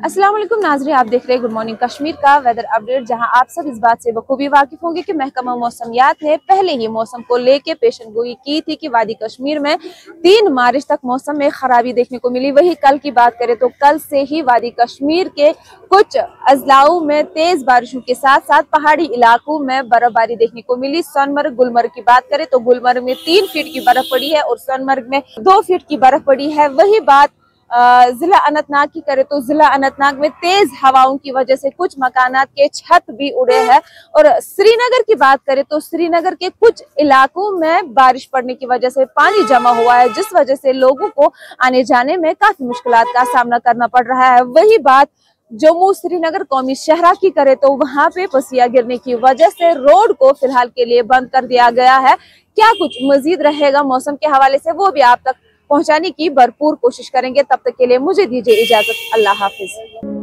अस्सलाम वालेकुम नाज़रीन, आप देख रहे हैं गुड मॉर्निंग कश्मीर का वेदर अपडेट, जहां आप सब इस बात से बखूबी वाकिफ होंगे कि महकमा मौसमियात ने पहले ही मौसम को लेके पेशनगोई की थी कि वादी कश्मीर में 3 मार्च तक मौसम में खराबी देखने को मिली। वही कल की बात करें तो कल से ही वादी कश्मीर के कुछ अजलाओं में तेज बारिशों के साथ साथ पहाड़ी इलाकों में बर्फबारी देखने को मिली। सोनमर्ग गुलमर्ग की बात करें तो गुलमर्ग में 3 फीट की बर्फ पड़ी है और सोनमर्ग में 2 फीट की बर्फ पड़ी है। वही बात जिला अनंतनाग की करे तो जिला अनंतनाग में तेज हवाओं की वजह से कुछ मकानात के छत भी उड़े हैं। और श्रीनगर की बात करें तो श्रीनगर के कुछ इलाकों में बारिश पड़ने की वजह से पानी जमा हुआ है, जिस वजह से लोगों को आने जाने में काफी मुश्किलात का सामना करना पड़ रहा है। वही बात जम्मू श्रीनगर कौमी शहरा की करे तो वहां पे पसिया गिरने की वजह से रोड को फिलहाल के लिए बंद कर दिया गया है। क्या कुछ मजीद रहेगा मौसम के हवाले से वो भी आप तक पहुंचाने की भरपूर कोशिश करेंगे। तब तक के लिए मुझे दीजिए इजाजत। अल्लाह हाफिज।